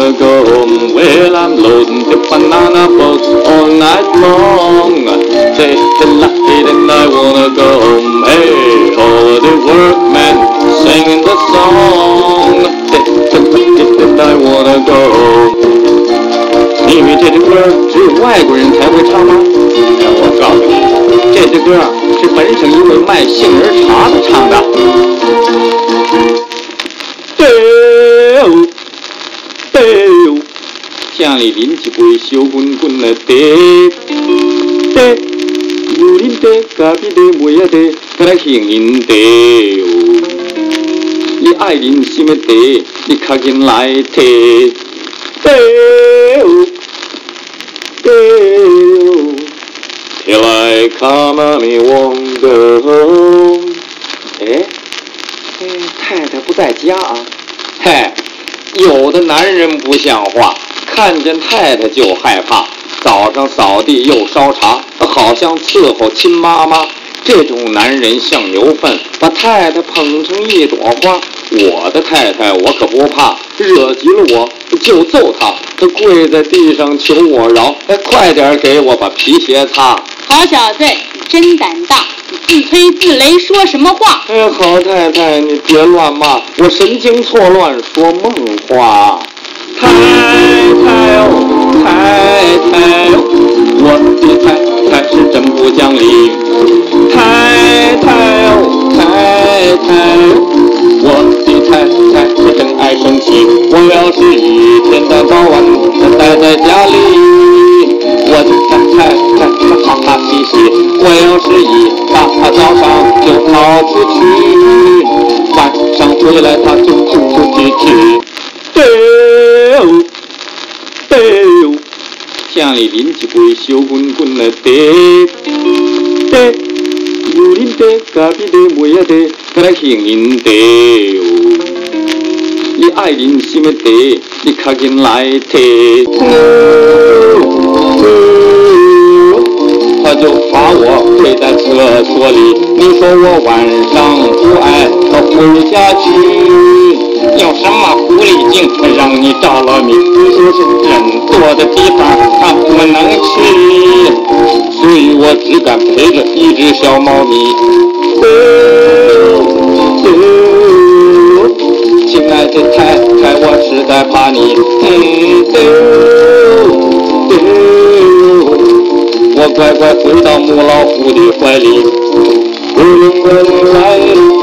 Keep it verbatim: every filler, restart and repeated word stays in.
wanna go home. Well, I'm loading the banana boats all night long. Take the light and I wanna go home. Hey, all the workmen singing the song. Take the light and I wanna go home. 你以为这支歌只有外国人才会唱吗？哎，我告诉你，这支歌啊是本省一位卖杏仁茶的唱的。哎呦，乡里邻居杯烧滚滚的茶，茶，有恁茶，隔壁茶，妹仔茶，搁来杏仁茶哦。你爱啉什么茶？你较紧来摕。哎呦，哎呦 ，Till I come me won't go home。哎，哎，太太不在家啊。嘿，有的男人不像话，看见太太就害怕，早上扫地又烧茶，好像伺候亲妈妈。这种男人像牛粪，把太太捧成一朵花。我的太太我可不怕，惹急了我就揍她，她跪在地上求我饶，哎，快点给我把皮鞋擦。 好小子，真胆大，自吹自擂说什么话？ 哎，好太太，你别乱骂，我神经错乱说梦话。太太哦，太太哦，我的太太是真不讲理。太太哦，太太哦，我的太太是真爱生气。我要是一天的早晚待在家里，我的太太她哈哈嘻嘻。我要是一大早上就跑出去，晚上回来她就哭哭啼啼。哎呦，哎呦，乡里邻居杯烧滚滚的茶，茶，有恁茶，隔壁茶，妹仔茶，搁来杏仁茶哦。你爱啉什么茶？你较紧来摕。他就罚我跪在厕所里，你说我晚上不爱回家去。有什么狐狸精让你着了迷？你说是人多的地方它不能去，所以我只敢陪着一只小猫咪。哦哦，亲爱的太太，我实在怕你。嗯哦哦，我乖乖回到母老虎的怀里。来